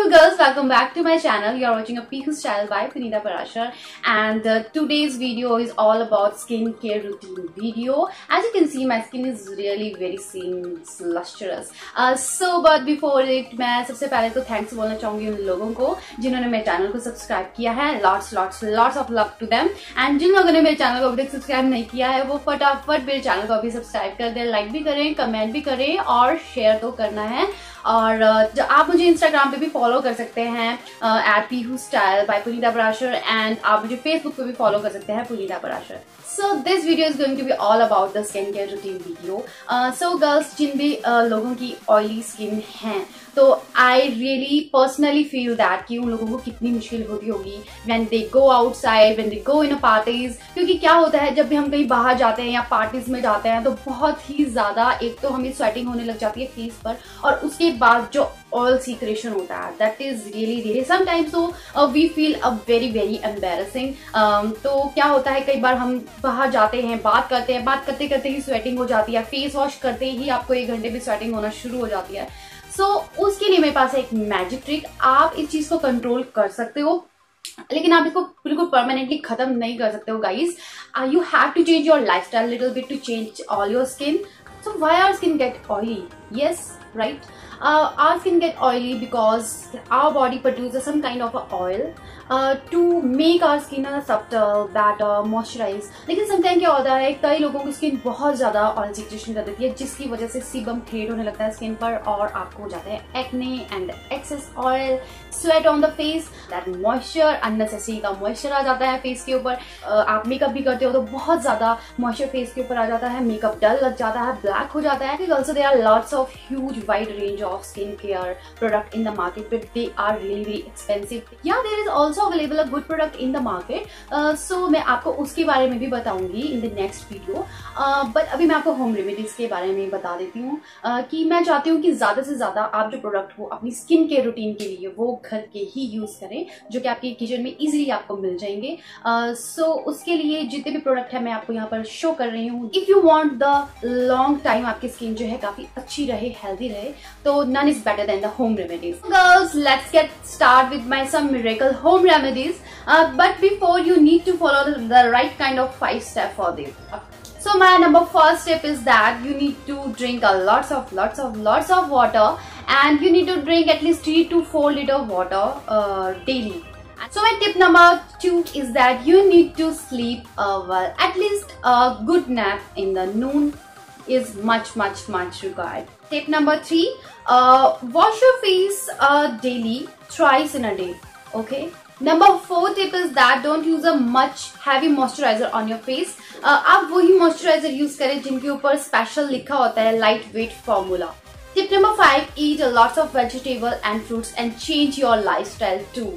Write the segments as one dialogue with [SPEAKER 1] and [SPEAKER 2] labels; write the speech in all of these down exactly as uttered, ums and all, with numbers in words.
[SPEAKER 1] Hello girls, welcome back to my channel. You are watching a Pihu Style by Punita Parashar, and uh, today's video is all about skincare routine video. As you can see, my skin is really very seems lustrous. Uh, so but before it, मैं सबसे पहले तो thanks बोलना चाहूँगी उन लोगों को जिन्होंने मेरे चैनल को सब्सक्राइब किया है. Lots, lots, lots of love to them. And जिन लोगों ने मेरे चैनल को अभी तक सब्सक्राइब नहीं किया है वो फटाफट मेरे चैनल को अभी सब्सक्राइब कर दें, लाइक भी करें, कमेंट भी करें और शेयर तो करना है. और आप मुझे इंस्टाग्राम पे भी फॉलो कर सकते हैं at Pihu style by Punita Parashar, and आप मुझे फेसबुक पे भी फॉलो कर सकते हैं Punita Parashar. So this video is going to be all about the skin care routine video. So girls, जिन भी uh, लोगों की ऑयली स्किन है तो I really personally feel that कि उन लोगों को कितनी मुश्किल होती होगी when they go outside, when they go in a parties. क्योंकि क्या होता है जब भी हम कहीं बाहर जाते हैं या पार्टीज में जाते हैं तो बहुत ही ज्यादा एक तो हमें स्वेटिंग होने लग जाती है फेस पर, और उसके बाद जो ऑयल सीक्रेशन होता है that is really really sometimes so we feel a very very embarrassing. तो क्या होता है कई बार हम बाहर जाते हैं, बात करते हैं, बात करते करते ही स्वेटिंग हो जाती है, फेस वॉश करते ही आपको एक घंटे में स्वेटिंग होना शुरू हो जाती है. सो so, उसके लिए मेरे पास एक मैजिक ट्रिक. आप इस चीज को कंट्रोल कर सकते हो लेकिन आप इसको बिल्कुल परमानेंटली खत्म नहीं कर सकते हो guys. You have to change your lifestyle little bit to change all your skin. So why our skin get oily? Yes, right? Uh, our skin get oily because our body produces some kind of a oil uh, to make our skin a subtle, better, moisturize. लेकिन sometimes क्या होता है कई लोगों की skin बहुत ज्यादा oil secretion कर देती है जिसकी वजह से सीबम क्रिएट होने लगता है स्किन पर और आपको हो जाता है acne and excess oil, sweat on the face, that moisture, unnecessary का मॉइस्चर आ जाता है फेस के ऊपर. uh, आप मेकअप भी करते हो तो बहुत ज्यादा मॉइस्चर फेस के ऊपर आ जाता है, मेकअप डल लग जाता है, ब्लैक हो जाता है. Also there are lots of huge wide range of skincare product in the market, but they are really very expensive. Yeah, there is also available a good product in the market. Uh, so मैं आपको उसके बारे में भी बताऊंगी in the next video. Uh, but अभी मैं आपको home remedies के बारे में बता देती हूँ uh, कि मैं चाहती हूँ कि ज्यादा से ज्यादा आप जो प्रोडक्ट हो अपनी स्किन केयर रूटीन के लिए वो घर के ही यूज करें जो कि आपके किचन में इजीली आपको मिल जाएंगे. uh, so उसके लिए जितने भी प्रोडक्ट है मैं आपको यहाँ पर शो कर रही हूँ. If you want the long time आपकी स्किन जो है काफी अच्छी रहे, हेल्दी रहे, तो none is better than the home remedies. Girls, let's get started with my some miracle home remedies. Uh, but before you need to follow the, the right kind of five step for this. So my number first step is that you need to drink a lots of lots of lots of water, and you need to drink at least three to four liter water uh, daily. So my tip number two is that you need to sleep uh, well. At least a good nap in the noon is much much much required. Tip number three, uh, wash your face uh, daily, thrice in a day. Okay. Number four tip is that don't use a much heavy moisturizer on your face. uh, आप वही moisturizer use करें जिनके ऊपर special लिखा होता है light weight formula. Tip number five, eat a lots of vegetable and fruits and change your lifestyle too.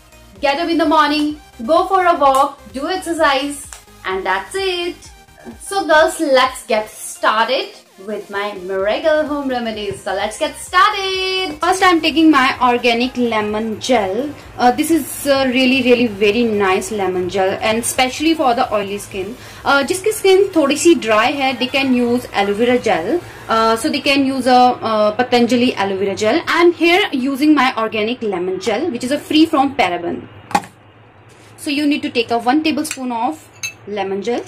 [SPEAKER 1] Get up in the morning, go for a walk, do exercise, and that's it. So girls, let's get started with my miracle home remedies. So let's get started. First I'm taking my organic lemon gel. Uh, this is uh, really really very nice lemon gel, and especially for the oily skin. Uh, जिसकी skin थोड़ी सी dry है, they can use aloe vera gel. Uh, so they can use a uh, Patanjali aloe vera gel. I'm here using my organic lemon gel, which is a free from paraben. So you need to take a one tablespoon of lemon gel.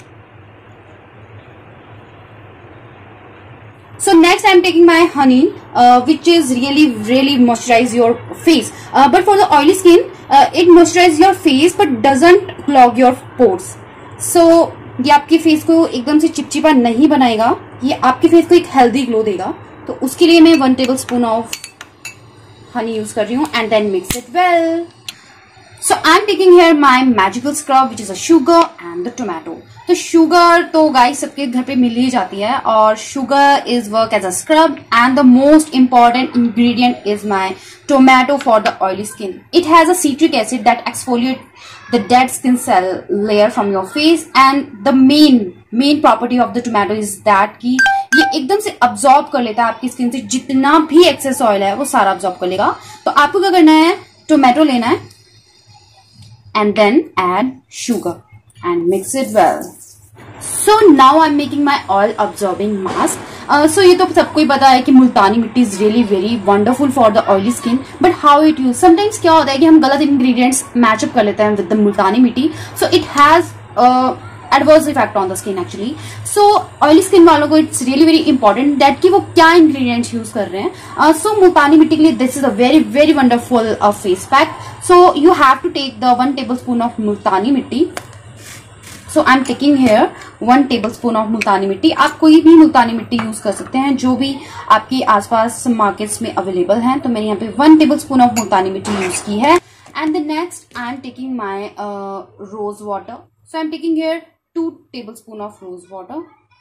[SPEAKER 1] So next I'm taking my honey, uh, which is really really moisturize your face. Uh, but for the oily skin, uh, it moisturize your face but doesn't clog your pores. So ये आपके face को एकदम से चिपचिपा नहीं बनाएगा, ये आपके फेस को एक हेल्दी ग्लो देगा. तो उसके लिए मैं one tablespoon of honey use कर रही हूँ, and then mix it well. So I'm taking here my magical scrub, which is a sugar and the tomato. तो शुगर तो गाइस सबके घर पे मिल ही जाती है, और sugar is work as a scrub, and the most important ingredient is my tomato for the oily skin. It has a citric acid that exfoliate the dead skin cell layer from your face, and the main main property of the tomato is that कि ये एकदम से absorb कर लेता है आपकी skin से जितना भी एक्सेस ऑयल है वो सारा अब्सॉर्ब कर लेगा. तो आपको क्या करना है, टोमेटो लेना है and then add sugar and mix it well. So now I'm making my oil absorbing mask. सो ये तो सबको ही पता है कि multani mitti is really very wonderful for the oily skin, but how it use, sometimes क्या होता है कि हम गलत इंग्रेडिएंट्स मैचअप कर लेते हैं with the multani mitti, so it has adverse effect on the skin actually. So oily skin वालों को it's really very important that कि वो क्या इंग्रेडिएंट्स यूज कर रहे हैं. सो uh, मुल्तानी मिट्टी के लिए this is a very very wonderful face pack. So you have to take the one tablespoon of multani mitti. So I am taking here one tablespoon of multani mitti. आप कोई भी मुल्तानी मिट्टी यूज कर सकते हैं जो भी आपके आसपास मार्केट्स में अवेलेबल हैं. तो मैंने यहाँ पे one tablespoon of multani mitti use की है. And the next I am taking my rose water. So I am taking here two tablespoon of rose water.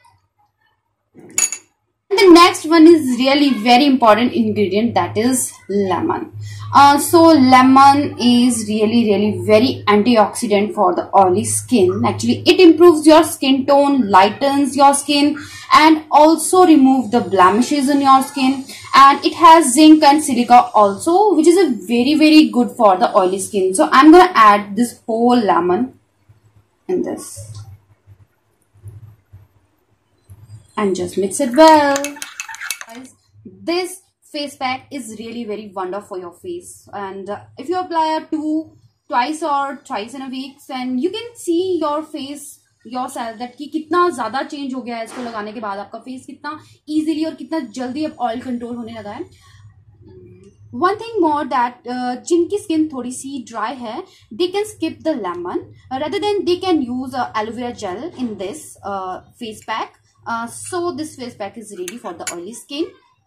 [SPEAKER 1] And the next one is really very important ingredient, that is lemon. Uh, so lemon is really really very antioxidant for the oily skin. Actually it improves your skin tone, lightens your skin, and also remove the blemishes in your skin. And it has zinc and silica also, which is a very very good for the oily skin. So I'm gonna add this whole lemon in this and just mix it well. Guys, this face pack is really very wonderful for your face, and uh, if you apply a two twice or thrice in a week, then you can see your face yourself that कि कितना ज्यादा change हो गया है इसको लगाने के बाद. आपका फेस कितना इजीली और कितना जल्दी अब ऑयल कंट्रोल होने लगा है. वन थिंग मोर दैट जिनकी स्किन थोड़ी सी ड्राई है, they can skip the lemon, rather than they can use uh, aloe vera gel in this uh, face pack. Uh, so this face pack is ready for the oily skin.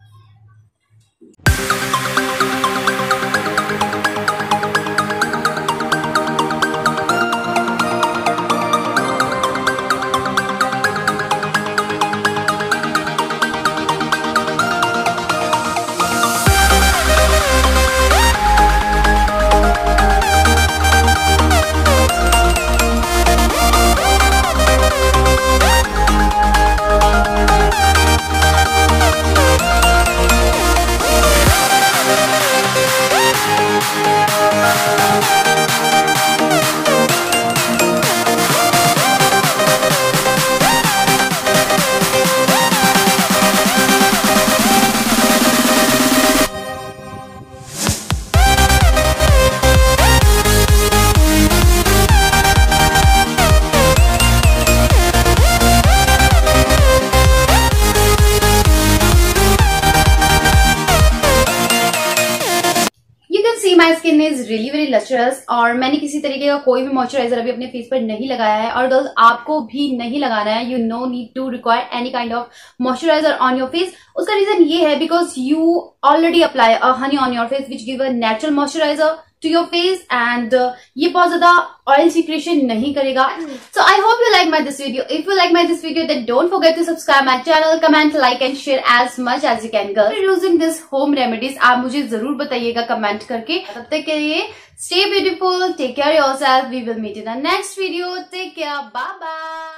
[SPEAKER 1] My skin is really very lustrous, और मैंने किसी तरीके का कोई भी moisturiser अभी अपने face पर नहीं लगाया है, और गर्ल्स आपको भी नहीं लगाना है. You no need to require any kind of moisturiser on your face. उसका रीजन ये है because you already apply a honey on your face which give a natural moisturiser to your face, and uh, ये बहुत ज्यादा oil secretion नहीं करेगा. So I hope you like my this video. If you like my this video, then don't forget to subscribe my channel, comment, like and share as much as you can. Girls, using this home remedies, आप मुझे जरूर बताइएगा comment करके. तब तक के लिए stay beautiful, take care of yourself. We will meet in the next video. Take care. Bye bye.